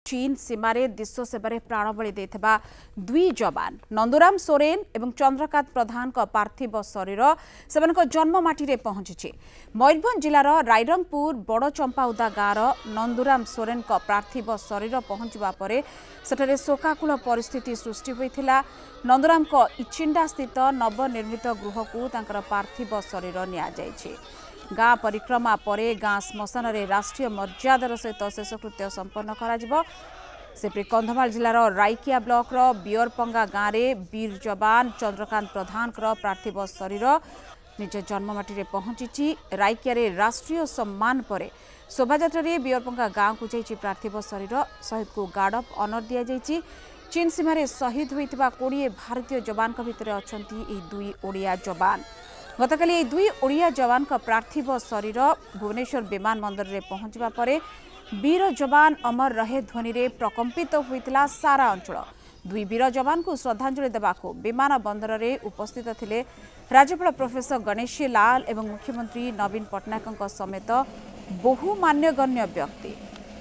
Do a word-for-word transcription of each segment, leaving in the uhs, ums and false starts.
चीन सीमारे देश सेवार प्राणबली देथिबा दुई जवान नंदुराम सोरेन एवं चंद्रकांत प्रधान का पार्थिव शरीर से जन्ममाटी रे पहुंची। मयूरभंज जिलार रायरंगपुर बड़ चंपाउदा गाँवर नंदुराम सोरेन का पार्थिव शरीर पहुंचवा परे सेठारे शोकाकुल परिस्थिति सृष्टि होइथिला। नंदुराम को इचिंडा स्थित नवनिर्मित गृह को तांकर पार्थिव शरीर निया जायछि। गाँ परिक्रमा परे गाँ श्मशान रे राष्ट्रीय मर्यादार सहित शेषकृत्य संपन्न करा सेपरी कंधमाल जिलार राइकिया ब्लॉक रो बियरपंगा गाँव रे वीर जवान चंद्रकांत प्रधान पार्थिव शरीर निज जन्ममाटी रे पहुंची। राइकिया रे राष्ट्रीय सम्मान परे शोभायात्रा रे बियरपंगा गाँव को जाइछि पार्थिव शरीर शहीद को गार्ड ऑफ ऑनर दिया जाइछि। चीन सीमार शहीद होइतिबा बीस भारतीय जवान भितर अछंती ए दुई ओडिया जवान। गतकाली दुई ओडिया जवान का पार्थिव शरीर भुवनेश्वर विमान बंदर रे पहुंचवा परे वीर जवान अमर रहे ध्वनि रे प्रकंपित होइतिला सारा अंचल। दुई वीर जवान को श्रद्धांजलि देबाको विमान बंदर रे उपस्थित थिले राज्यपाल प्रोफेसर गणेशी लाल एवं मुख्यमंत्री नवीन पट्टनायक समेत बहु मान्यगण्य व्यक्ति।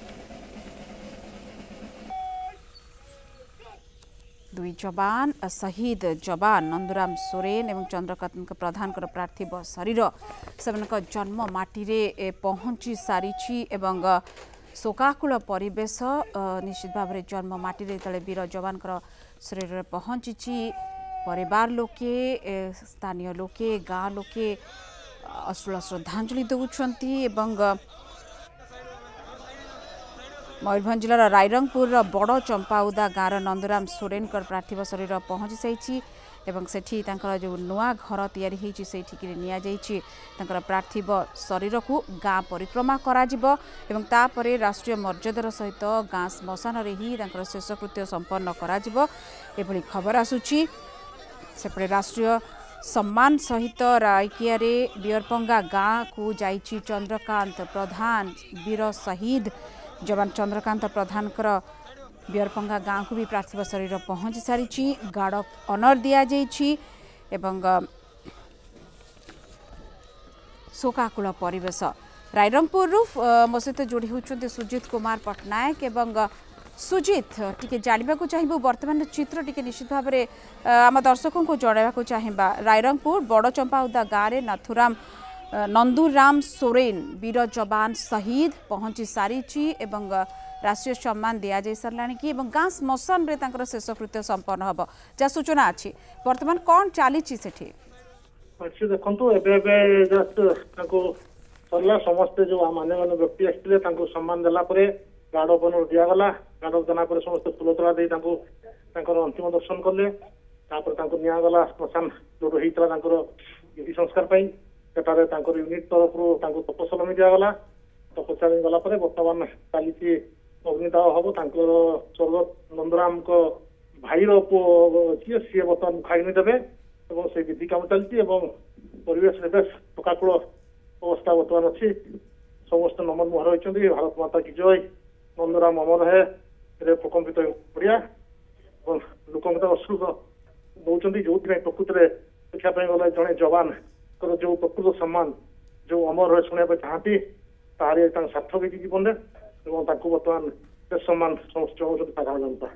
दुई जवान शहीद जवान नंदुराम सोरेन एवं चंद्रकांत प्रधान पार्थिव शरीर से जन्म माटी रे पहुंची सारी एवं शोकाकुल परिवेश निश्चित भाव में जन्म माटी रे तले वीर जवान शरीर पहुंची। परिवार लोके स्थानीय लोके गाँ लोके अश्रुल श्रद्धांजलि दौरान एवं मयूरभंज जिलार रायरंगपुर बड़ चंपाउदा गाँव नंदुराम सोरेन पार्थिव शरीर पहुंची साइछि एवं सेठी तांकर जो नुआ घर तैयारी होइछि सेठी निया जाइछि। तांकर पार्थिव शरीर को गाँ परिक्रमा करा जिवो एवं तापरे राष्ट्रीय मर्यादार सहित गाँ श्मशान रे ही तांकर शेषकृत्य संपन्न करा जिवो एभली खबर आसुछि। सेपटे राष्ट्रीय सम्मान सहित रायकिया रे बियरपंगा गाँ को जाइछि चंद्रकांत प्रधान वीर शहीद जवान चंद्रकांत प्रधान बियरपंगा गाँव को भी पार्थिव शरीर पहुंची सारी गार्ड ऑफ ऑनर दिया जाइछि एवं शोकाकुल परिवेश। रायरंगपुर मो सहित जोड़ी होती सुजित कुमार पट्टनायक एवं सुजित टिके जानवा चाहिए वर्तमान चित्र टिके निश्चित भाव में आम दर्शकों को जनवाक चाहिए। रायरंगपुर बड़ चंपाउदा गाँव में नाथुराम नंदुराम सोरेन वीर जवान शहीद पहुंची सारी एवं राष्ट्रीय सम्मान दि जा सारा कि गाँ श्मशान रे तांकर शेषकृत्य संपन्न हम जहाँ सूचना अच्छी वर्तमान कौन चली देखो एबे जस्ट सरला समस्ते जो मान्यगण्य व्यक्ति आसते सम्मान देला गार्ड ऑफ ऑनर दिगला। गार्ड ऑफ देना समस्त फुलतोड़ा दे अंतिम दर्शन कले निगला श्मशान जो होता विधि संस्कार सेठारे यूनिट तरफ तपस्या दिगला। तपस्या गला बर्तमान चली अग्निदाह हम स्वर्गत नंदुराम भाईर पुओ जी सी बर्तमान खाग्नि देवे से विधि काम चलती परिवेश बेस शोकाकुल अवस्था बर्तमान अच्छी। समस्त नमन मोहर होती भारत माता की जय नंदुराम अमर है प्रकंपित पड़ा लोक अश्रु दौरान जो प्रकृति में देखा गले जड़े जवान जो प्रकृत सम्मान जो अमर रहे शुणा चाहती तारी सार्थक जीवन में बर्तमान सम्मान समस्त साधारण जनता।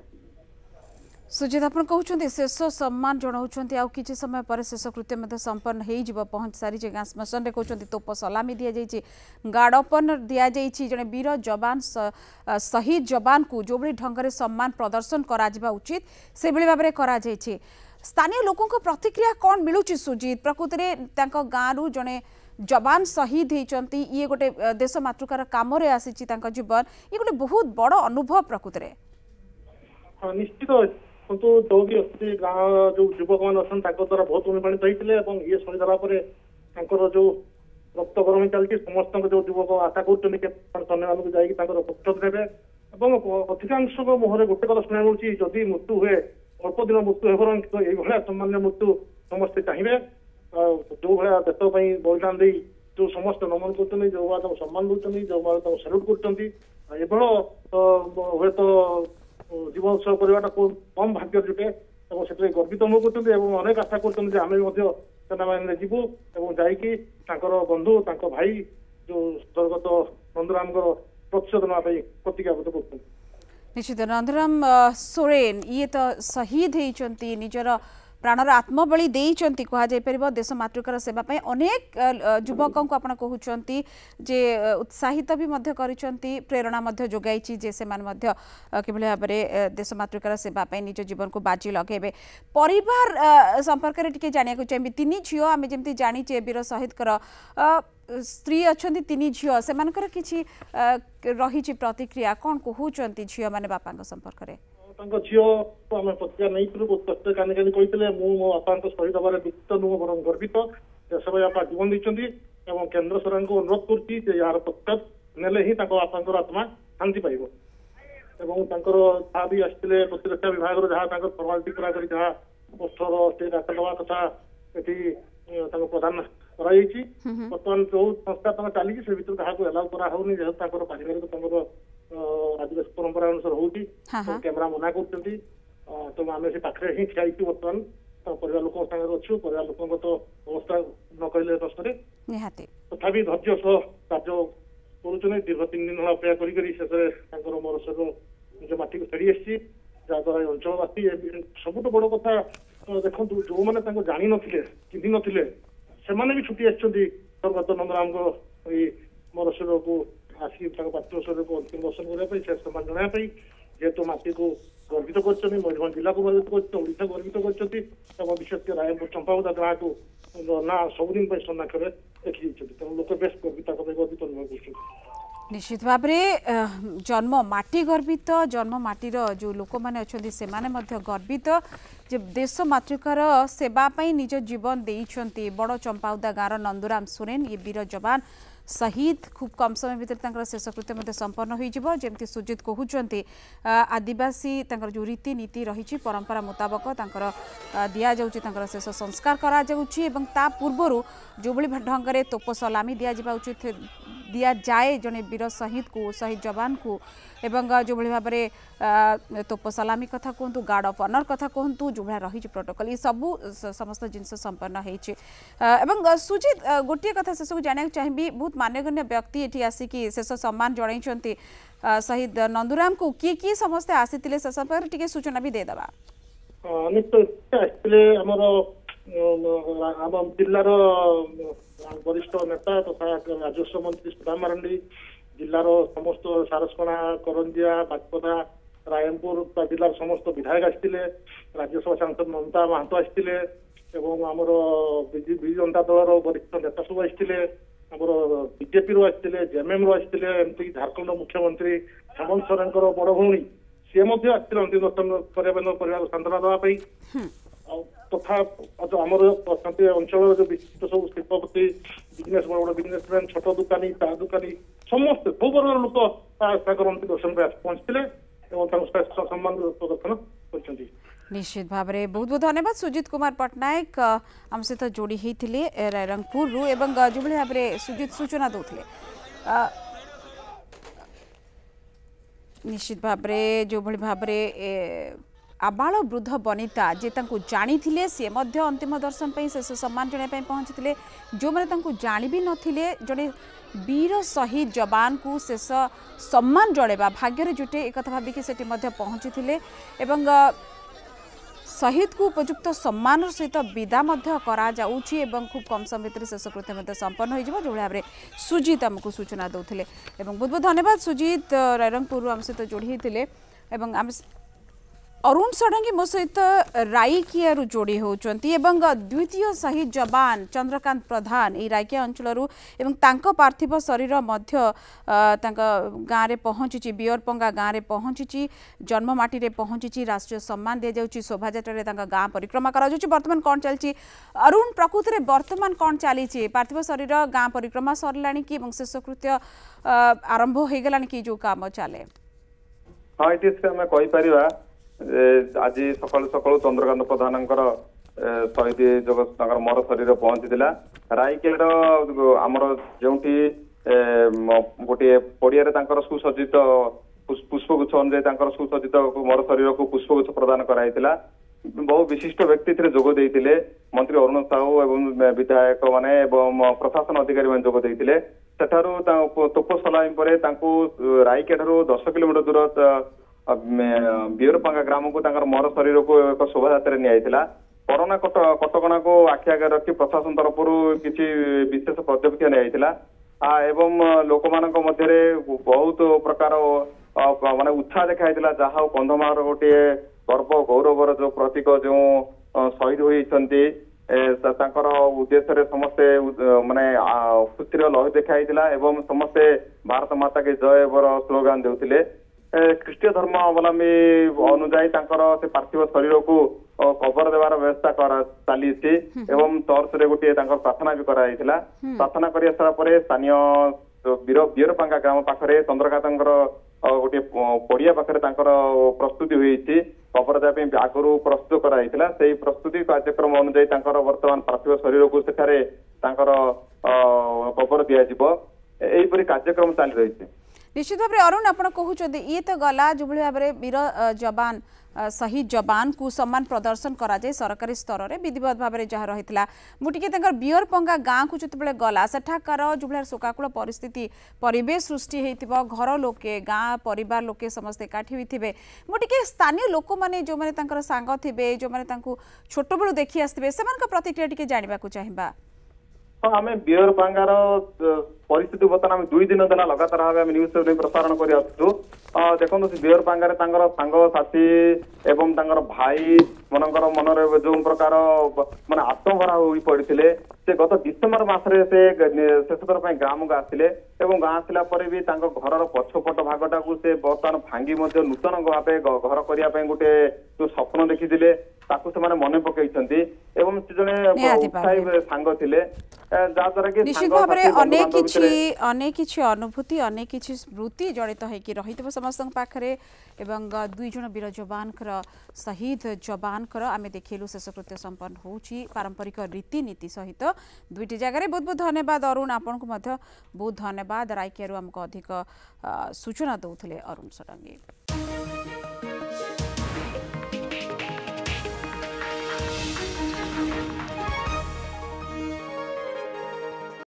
सुजित आप कहते शेष सम्मान जनाऊँ आउ कि समय पर शेषकृत्य संपन्न हो पहुंच सारी गाँ श्मशान कहते तोप सलामी दि जाइए गार्ड ऑफ ऑनर दि जाइए जड़े वीर जवान शहीद जवान को जो ढंग से सम्मान प्रदर्शन करा उचित से भाव में करा जाइए। स्थानीय लोकों को प्रतिक्रिया कौन मिलूँ सुजित प्रकृति में गाँव जड़े जवान शहीद होती ये गोटे देश मातृकार कम आसी जीवन ये गोटे बहुत बड़ अनुभव प्रकृति में निश्चित किंतु जो भी अच्छे गाँव जो युवक मैंने अच्छा द्वारा बहुत अनुप्राणित होते ये शुणीदेला जो रक्त गरम चलती समस्त जो युवक आशा कर पक्ष देवे अधिकांश मुहर गोटे कथा शुणा मिलूँ जदि मृत्यु हुए अल्प दिन मृत्यु हो ये सामान्य मृत्यु समस्ते चाहिए जो भाया देश बलिदान दे जो समस्त नमन कर जो भाया सम्मान दूसरी जो भाया सैल्यूट कर हे तो जीवन उत्सव करवाटा कम भाग्य जुटे से गर्वित अनुभव कर अनेक आशा कर जीवु जा बंधु भाई जो स्वर्गत नंदुराम प्रतिशोध नापी प्रतिज्ञाबद्ध कर निश्चित नंदराम सोरेन ये तो शहीद होती निजर प्राणर आत्मबली देइचंती कहा जाय परिबो देश मातृकार सेवा पय अनेक युवकों को आपण कहउचंती जे उत्साहित भी मध्य करिसंती प्रेरणा मध्य जोगाइची जे से मान मध्य केबले भाबरे देश मातृकार सेवा पय निज जीवन को बाजी लगेबे परिवार संपर्क रे टिके जानिया को चाहि तिनी झियो आमे जेमती जानि चे वीर शहीद कर स्त्री अच्छी तीन झील से किसी रही प्रतिक्रिया कौन कहते झील मैंने बापा संपर्क में झील आम प्रतिक्रिया नहीं बहुत कष्ट कानी कानी कहते मो बापा शहीद हमारे दुखित नुह बर गर्वित देश बापा जीवन देते केन्द्र सरकार को अनुरोध कर यार पदक्षेप नेले ही बापा आत्मा शांति पाइब जहाँ भी आसते प्रतिरक्षा विभाग जहाँ फर्मालिटी पूरा कर जहाँ पोस्टर स्टेज आकार दवा कथा ये प्रदान बर्तमान जो संस्था चली से भर क्या एलाउ कराऊनी जेहतु पारिवारिक आदिवासी परंपरा अनुसार होती कैमेरा मना कर तो आम से पाखे ही ठिया बर्तमान परिवार लोक अच्छु परिवार लोक तो अवस्था न कहले प्रश्न तथा धैर्य सह कार्य कर दीर्घ तीन दिन अपेक्षा कर मोर शरीर निज माटी को फेरी आसी जहाद्वारा अंचलवासी सबुठ बड़ कथा देखो जो मैंने जानी नथिले चिन्ही नथिले से भी छुट्टी आछंती स्वर्गत नंदराम को मोर शरीर को आसिक पार्थिव शरीर को अंतिम दर्शन करने से सम्मान जनाई जेहेतु माटी को गर्वित कर मयूरभंज जिला को गर्वित कर गर्वित कर विशेषकर रायपुर चंपावदा गाँव को ना सबुदिन स्वर्णाक्षर देखी तेणु लोक बेस गर्वित गर्वित अनुभव कर निश्चित भाव में जन्म माटी गर्वित जन्म माटीर जो लोक मैंने अच्छा से गर्वित जे देश मातृकार सेवा निज जीवन देइछंती बड़ चंपाउदा गाँव नंदुराम सोरेन ये वीर जवान शहीद खूब कम समय भितर शेष कृत्य संपन्न हो जमती सुजित कहते आदिवासी जो रीति नीति रही परंपरा मुताबक दि जाऊँगी शेष संस्कार करा पूर्वर जो ढंग से तोप सलामी दि जावा उचित दि जाए जड़े वीर शहीद को शहीद जवान को एवं जो भाव में तोप सलामी कथा कहतु गार्ड ऑफ ऑनर कथा कहतु जो भाई रही प्रोटोकॉल ये सबू समस्त जिनस संपन्न हो सुजित गोटे कथा शेष को जाना चाहिए बहुत मान्यगण्य व्यक्ति ये आसिकी शेष सम्मान जन शहीद नंदुराम को किए किए समस्ते आसी से संपर्क टी सूचना भी देदेबा जिलार वरिष्ठ नेता तथा राजस्व मंत्री सुधा मारंडी जिलार समस्त सारसकणा करंजिया बागपदा रायमपुर जिलार समस्त विधायक आसते राज्यसभा सांसद ममता महातो आसते आमर विजु जनता दल वरिष्ठ नेता सब आसते बीजेपी रू आसते जेएमएम रू आसते एमती झारखंड मुख्यमंत्री हेमंत सोरेन बड़ भौणी सी आसते अंतिम दर्शन करने सांत्वना देवाई तथा आमर अंचल जो विशिष्ट सब शिल्पपति बिजनेस बड़ बड़ बिजनेसमैन छोट दुकानी चा दुकानी समस्त सब वर्ग लोक अंतिम दर्शन पहुंचते सम्मान प्रदर्शन कर निश्चित भाव में बहुत बहुत धन्यवाद सुजित कुमार पट्टनायक आम सहित जोड़ी होते रायरंगपुर रु एवं जो भाव में सुजित सूचना दौले निश्चित भाव में जो भाव में आबाल वृद्ध वनिता जे जानी सी अंतिम दर्शन पर शेष सम्मान जनाई पहुंची जो मैंने जानी भी नथिले जड़े वीर शहीद जवान को शेष सम्मान जड़ेबा भाग्य जुटे एक भाविक से पहुंची शहीद को उपयुक्त सम्मान सहित विदा करा जाउछि एवं खूब कम समय भितर शेष कृत्य संपन्न हो जो भाव में सुजित आमको सूचना दौले बहुत बहुत धन्यवाद सुजित रायरंगपुर आम सहित जोड़ी होते अरुण षडंगी मो सहित राईकिया जोड़ी होती द्वितीय शहीद जवान चंद्रकांत प्रधान ये राईकिया अंचल पार्थिव शरीर गाँव में पहुंची बियरपंगा गाँव में पहुंची जन्ममाटी रे पहुंची राष्ट्रीय सम्मान दि जाऊँगी शोभा गाँ परिक्रमा बर्तमान कौन चलती अरुण प्रकृति में बर्तमान कौन चली पार्थिव शरीर गाँ परिक्रमा सरला कि शेषकृत्य आरंभ हो गला कि जो काम चले हाँ ये आज सकाल सकाल चंद्रकांत प्रधान शहीद जगत मर शरीर पहुंची रायकेर आमर जो गोटे पड़िया सुसज्जित पुष्पगुच्छ अनुजाई सुसज्जित मर शरीर को पुष्पगुच्छ प्रदान कराइला बहु विशिष्ट व्यक्ति जोग देते मंत्री अरुण साहू एवं विधायक माने प्रशासन अधिकारी मैंने जोग देते तोप सलामी रायके ठारू दस किलोमीटर दूर बियरपांगा ग्राम को मर शरीर को एक शोभायात्रा निया कोरोना कटकणा को आखि आगे रखी प्रशासन तरफ किसी विशेष पदक्षेप निया एवं लोक मान मध्य बहुत प्रकार माने उत्साह देखाई जहाँ कंधमाल गोटे गर्व गौरवर जो प्रतीक जो शहीद होती उद्देश्य समस्ते माने खुशी लहरी देखाई एवं समस्ते भारत माता के जय बर स्लोगान देउथिले ख्रीष्टीय धर्म अवलंबी अनुजाई से पार्थिव शरीर को कवर देवार व्यवस्था चली एवं चर्च रे गोटे प्रार्थना भी कराइला प्रार्थना कर सारा पर स्थानीय बियरपांगा ग्राम पाखरे चंद्रकांत गोटे पड़िया पाखे प्रस्तुति हुई कबर देवाई आगु प्रस्तुत कराइला से प्रस्तुति कार्यक्रम अनुजाई वर्तमान पार्थिव शरीर को सेठारे कबर दिपर कार्यक्रम चली रही निश्चित भाव अरुण आप कहते ये तो गला जो भाव में वीर जवान शहीद जवान को सम्मान प्रदर्शन करा जाए सरकारी स्तर में विधिवत भाव में जहाँ रही मुझे बियरपांगा गाँव को जो गला सेठाकार जो भाई शोकाकूल परिस्थिति परिवेश सृष्टि होता घर लोके गाँ परिवार लोके समस्ते एकाठी होते मुझे स्थानीय लोक मैंने जो मैंने सांग थे जो मैंने छोट बेलू देखी आसते से प्रतिक्रिया टी जानवा चाहिए आम बियरपांगार परिस्थिति बर्तमान आम दुई दिन देला लगातार भाव आम न्यूज सेवन प्रसारण कर देखो बियरपांगार सांग साथी एवं भाई मनकर मनरे जो प्रकार माने आत्मभरा हो पड़ते से गत डिसेम्बर मसरे से शेषथर ग्राम को आसिले एवं गाँ आसला भी घर पछपट भागटा को से बर्तमान भांगी नूतन भाव घर करने गोटे जो स्वप्न देखी मन पकई एवं से जड़े उत्साही सांग थे निश्चित भाव में अनेक किछि अनेक किछि अनुभूति अनेक किछि स्मृति जड़ित होइकि रहितबो समस्त पाखरे एवं दुई जन वीर जवान शहीद जवान आमे देखिलु शेषकृत्य संपन्न होउछि पारंपरिक रीतिनीति सहित दुईटी जगह बहुत बहुत धन्यवाद अरुण आपन को मध्य बहुत धन्यवाद रायकेरु हमको अधिक सूचना दउथिले अरुण सडंगी।